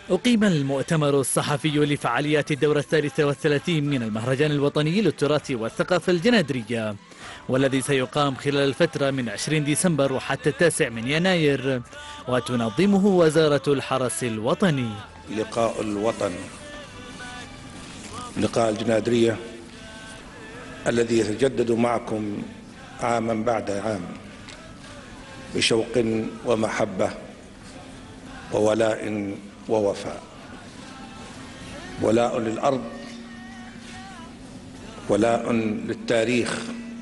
أقيم المؤتمر الصحفي لفعاليات الدورة 33 من المهرجان الوطني للتراث والثقافة الجنادرية، والذي سيقام خلال الفترة من 20 ديسمبر وحتى 9 من يناير، وتنظمه وزارة الحرس الوطني. لقاء الوطن، لقاء الجنادرية الذي يتجدد معكم عاما بعد عام بشوق ومحبة وولاء ووفاء. ولاء للأرض، ولاء للتاريخ،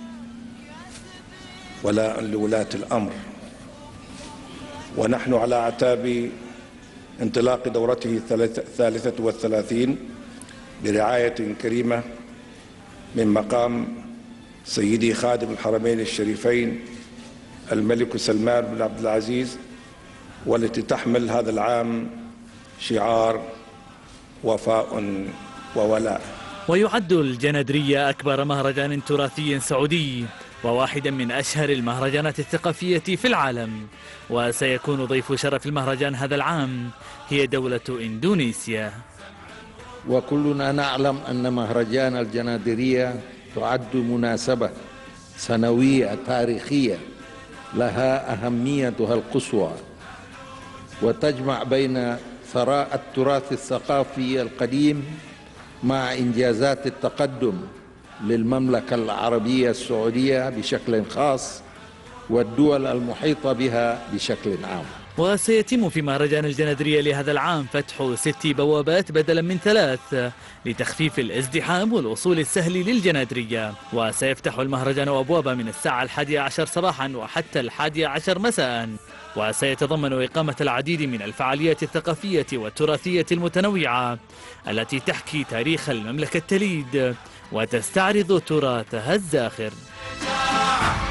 ولاء لولاة الأمر. ونحن على أعتاب انطلاق دورته 33 برعاية كريمة من مقام سيدي خادم الحرمين الشريفين الملك سلمان بن عبد العزيز، والتي تحمل هذا العام شعار وفاء وولاء. ويعد الجنادرية أكبر مهرجان تراثي سعودي وواحدا من أشهر المهرجانات الثقافية في العالم، وسيكون ضيف شرف المهرجان هذا العام هي دولة إندونيسيا. وكلنا نعلم أن مهرجان الجنادرية تعد مناسبة سنوية تاريخية لها أهميتها القصوى، وتجمع بين ثراء التراث الثقافي القديم مع إنجازات التقدم للمملكة العربية السعودية بشكل خاص والدول المحيطة بها بشكل عام. وسيتم في مهرجان الجنادرية لهذا العام فتح 6 بوابات بدلا من 3 لتخفيف الازدحام والوصول السهل للجنادرية. وسيفتح المهرجان أبوابه من الساعة 11 صباحا وحتى 11 مساء، وسيتضمن إقامة العديد من الفعاليات الثقافية والتراثية المتنوعة التي تحكي تاريخ المملكة التليد وتستعرض تراثها الزاخر.